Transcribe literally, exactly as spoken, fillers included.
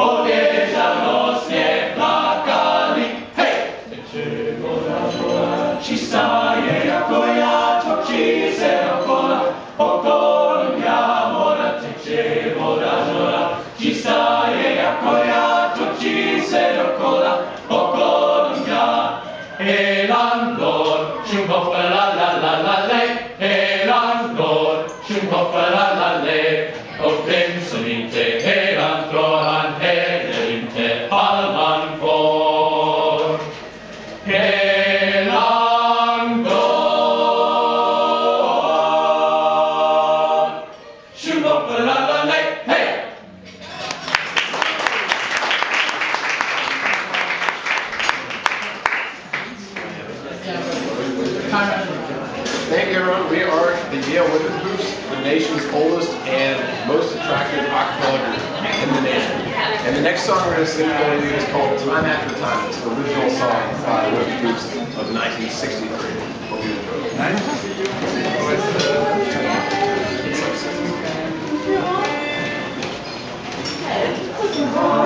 podjeżdżano śnieg plakali. Hej! Ci staje jako ja, to ci se okola, okolo ja mora teče voda žora. Ci staje jako ja, to ci se okola, okolo ja. Elandor, šumhoppa la la la la le, Elandor, šumhoppa la la le. Och den som inte helan drar, han heller inte palman får. Helan går. Šumhoppa la la le, hej! Thank you, everyone. We are the Yale Whiffenpoofs, the nation's oldest and most attractive acapella group in the nation. And the next song we're going to sing for you is called Time After Time. It's the original song by the Whiffenpoofs of nineteen sixty-three. Hope you enjoy it.